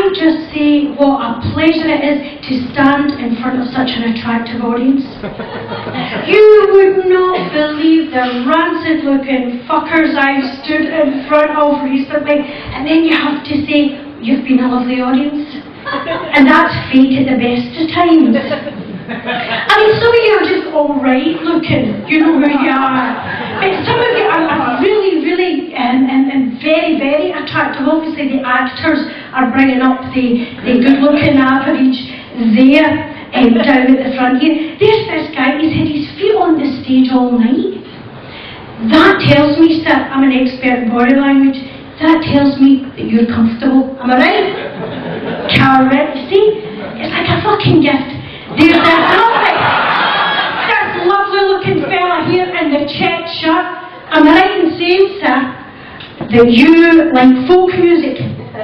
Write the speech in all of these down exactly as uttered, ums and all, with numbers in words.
I just say what a pleasure it is to stand in front of such an attractive audience? You would not believe the rancid-looking fuckers I've stood in front of recently, and then you have to say, you've been a lovely audience. And that's fate at the best of times. I mean, some of you are just alright looking, you know who you are. But some of you are, are really, really um, and, and very, very attractive. Obviously the actors are bringing up the, the good-looking average there, um, down at the front here. There's this guy, he's had his feet on the stage all night. That tells me, sir, I'm an expert in body language, that tells me that you're comfortable. Am I right? Correct. See? It's like a fucking gift. There's that lovely, that lovely looking fella here in the check shirt. Am I right in saying, sir, that you like folk music?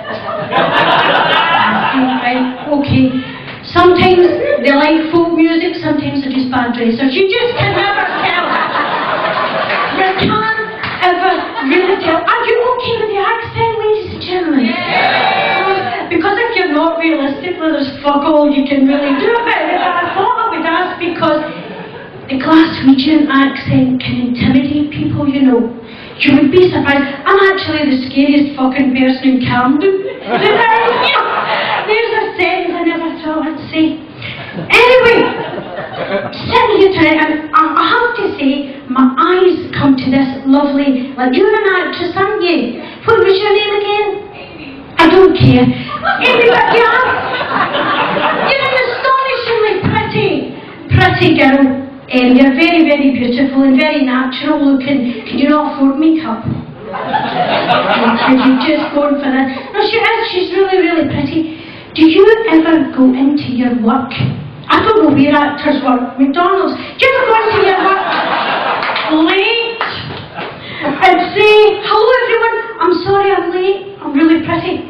Right, okay. Sometimes they like folk music, sometimes they're just bad dressers. You just can never tell. You can't ever really tell. Are you okay with the accent, ladies and gentlemen? Yeah. Because if you're not realistically, there's fuck all you can really do about it. But I thought I would ask because the Glaswegian accent can intimidate people, you know. You would be surprised. I'm actually the scariest fucking person in Camden. There's a sentence I never thought I'd say. Anyway, sitting here tonight, and I, I have to say, my eyes come to this lovely, like, you're an actress, aren't you? What was your name again? I don't care. Amy, but you are, you're an astonishingly pretty, pretty girl. Um, you're very, very beautiful and very natural looking. Can you not afford makeup? Could you just go for that? No, she is. She's really, really pretty. Do you ever go into your work? I don't know where actors work. McDonald's. Do you ever go into your work late and say, hello everyone, I'm sorry I'm late, I'm really pretty?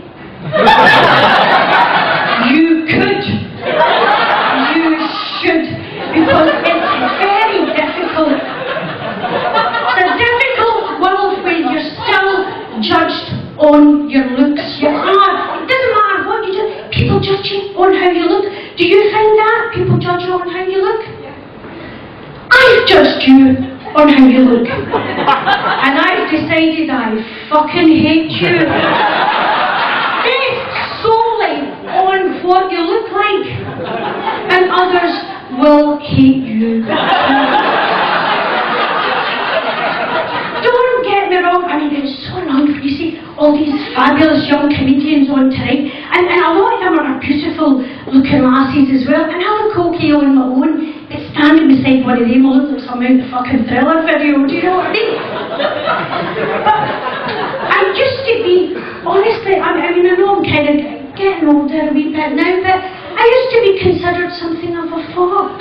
You could. You should. Because it's very difficult. It's a difficult world where you're still judged on your looks. You are. It doesn't matter what you do. People judge you on how you look. Do you find that? People judge you on how you look? I've judged you on how you look. And I've decided I fucking hate you. Based solely on what you look like. And others will hate you. Don't get me wrong, I mean it's so annoying when you see all these fabulous young comedians on tonight, and, and a lot of them are beautiful looking lassies as well, and I have a cokie on my own, but standing beside one of them will look like some out the fucking Thriller video, do you know what I mean? But I used to be, honestly, I mean I know I'm kind of getting older a wee bit now, but I used to be considered something of a fox.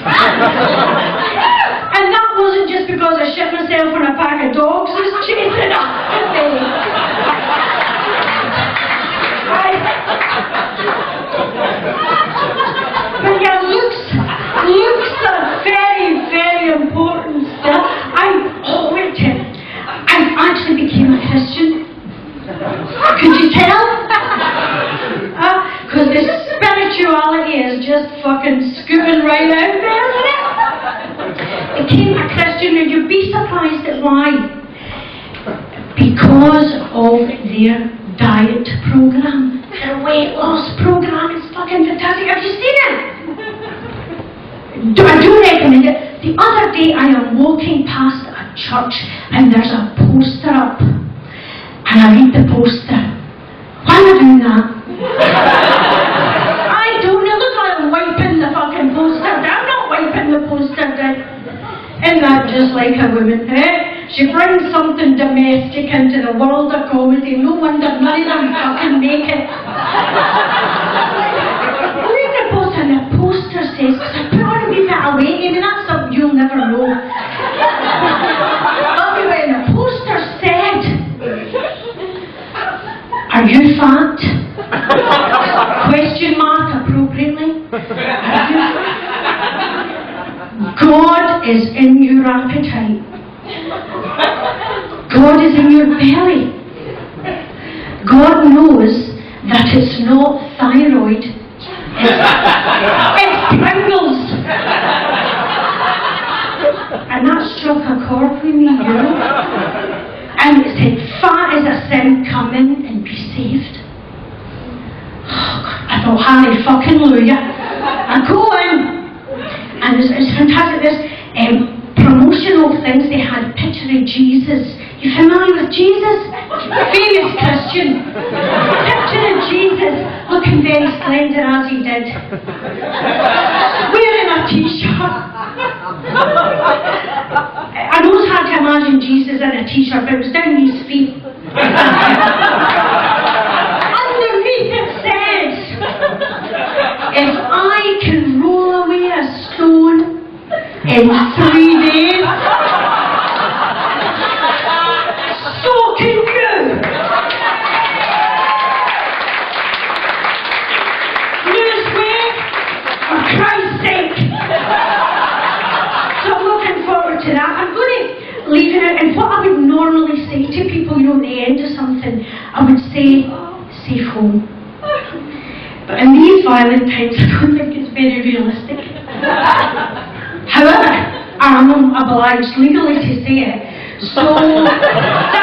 And that wasn't just because I shit myself when a pack of dogs was chasing after me. But yeah, looks, looks are very, very important stuff. I, oh wait a minute, I actually became a Christian. Could you tell? Because uh, the spirituality is just fucking scooping right out there, isn't it? Became a Christian, and you'd be surprised at why. Because of their diet program. Their weight loss program is fucking fantastic. Have you seen it? Do, I do recommend it. The other day I am walking past a church and there's a poster up. And I read the poster. Why am I doing that? I don't know. Look like I'm wiping the fucking poster down. I'm not wiping the poster down. Isn't that just like a woman, eh? She brings something domestic into the world of comedy. No wonder none of them fucking make it. I read the poster and the poster says, because I put on a wee bit of weight, I mean that's something you'll never know. Anyway, the poster said, are you fat? Question mark appropriately. Are you fat? God is in your appetite. God is in your belly. God knows that it's not thyroid, it's, it's Pringles. And that struck a chord with me, you know. And it said, fat as a sin, come in and be saved. Oh, God. I thought, Harry fucking Hallelujah. I go in, and it's, it's fantastic. There's um, promotional things. They had a picture of Jesus. You familiar with Jesus? Famous Christian. Picture of Jesus, looking very slender as he did. Wearing a t-shirt. I know it's hard to imagine Jesus in a t-shirt, but it was down his feet. Underneath it says, if I can roll away a stone in three days, so can you. Lose weight for Christ's sake. So I'm looking forward to that. I'm going to leave it out, and what I would normally say to people, you know, at the end of something, I would say, safe home. But in these violent times, I don't think it's very realistic. However, I'm obliged legally to say it. So